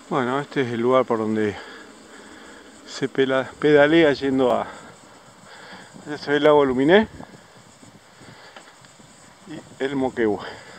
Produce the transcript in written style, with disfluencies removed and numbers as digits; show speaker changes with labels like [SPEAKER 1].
[SPEAKER 1] Bueno, este es el lugar por donde se pedalea yendo a... Allá se ve el lago Luminé y el Moquehue.